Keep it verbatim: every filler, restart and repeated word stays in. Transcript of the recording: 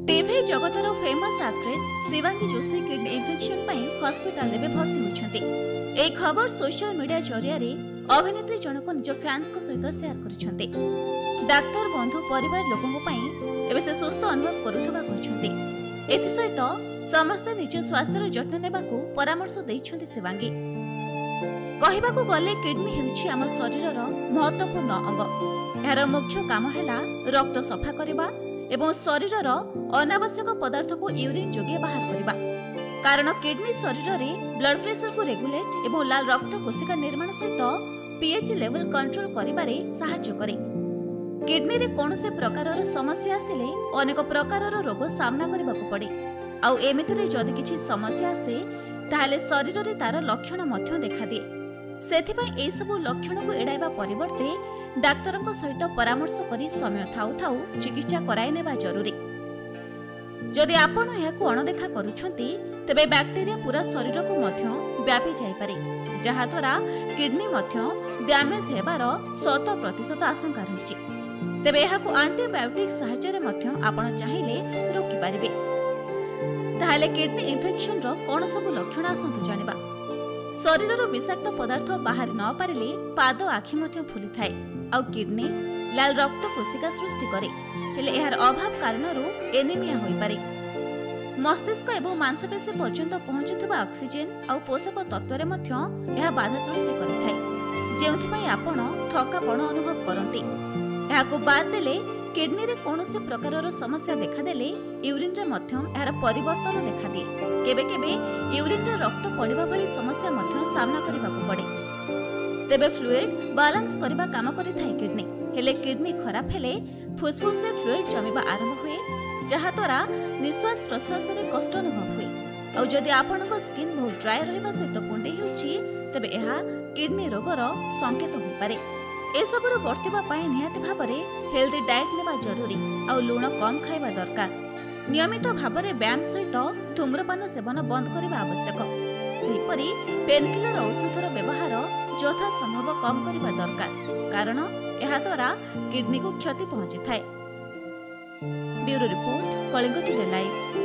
TV जगतर famous actress Shivangi Joshi kidney infection पर hospital में भर्ती होती। एक खबर सोशल मीडिया जरिया अभिनेत्री जनक निज फैंस सहित शेयर कर डाक्तर बंधु परिवार लोकों से सुस्थ अनुभव करुवा सहित समस्ते निज स्वास्थ्य जत्न ने परामर्श देइछन्ति शिवांगी। कहबाकू गले किडनी हेउछि आम शरीरर महत्वपूर्ण अंग। यार मुख्य काम है रक्त सफा करबा एवं शरीरर अनावश्यक पदार्थ को यूरिन जोगे बाहर करबा। कारण किडनी शरीर में ब्लड प्रेशर को रेगुलेट एवं लाल रक्त कोशिका निर्माण सहित पीएच लेवल कंट्रोल करिबारे सहायता करे। किडनी रे कोनसे प्रकारर समस्या आसिले अनेक प्रकारर रोग सामना करबाकू पड़े। आउ एमितिरे जदि किछि समस्या आसे ताहले शरीर रे तार लक्षण मध्य देखा दिए। सेथिपाई ए सब लक्षण को एड़ाइबा परिवर्ते डाक्तरक सहित परामर्श करी समय थाउ थाउ चिकित्सा कराई नेबा जरूरी। जदि आपण एहाकू अणदेखा करूछंती तेबे बैक्टेरिया पूरा शरीर को मध्य व्यापी जाय पारे, जहा द्वारा किडनी मध्य डैमेज हेबार शत प्रतिशत आशंका रहिछि। तेबे एहाकू एंटीबायोटिक सहायतारे मध्य आपण चाहिले रोकी पारिबे। ताहाले किडनी इन्फेक्शन रो कोन सब लक्षण आसंतु जानिबा। शरीर विषाक्त पदार्थ बाहर न पारिले पाद आखि मध्य फुली थाए। आउ किडनी लाल रक्त कोशिका सृष्टि करे, हेले एहार अभाव कारणरू एनीमिया होई पारे। मस्तिष्क एवं मांसपेशी पर्यंत पहुंचुवा ऑक्सीजन आउ पोषक तत्वरे मध्य एहा बाधा सृष्टि करिथाए, जेउथिपाई आपण थकापण अनुभव करंती। एहाकू बाद देले किडनी रे कोनोसे प्रकारर समस्या देखा देले यूरिन रे मध्य एहार परिवर्तन देखा दिए। केबे केबे यूरिन रे रक्त पड़िबा भली समस्या मध्य सामना करबाकू पड़े। तेबे फ्लूइड बैलेंस करबा काम करिथाय किडनी। हेले किडनी खराब हेले फुसफुस रे फ्लूइड जमिबा आरंभ हुए, जहा द्वारा निश्वास प्रश्वास रे कष्ट अनुभव हुए। और जदि आपनक स्किन बहुत ड्राई रहबा सहित कुंडे हेउछि तेबे एहा किडनी रोगर संकेत होई पारे। ए सबुर बर्तिबा पाए निहाती भाबरे हेल्दी डाइट नेबा जरूरी। और लूण कम खाइबा दरकार। नियमित भाबरे व्यायाम सहित धूम्रपान सेवन बंद करबा आवश्यक। सेहिपरि पेनकिलर औषधर व्यवहार यथा संभव कम करबा दरकार, कारण एहा द्वारा किडनी को क्षति पहुंची थाए। Bureau report, Kalinga today live.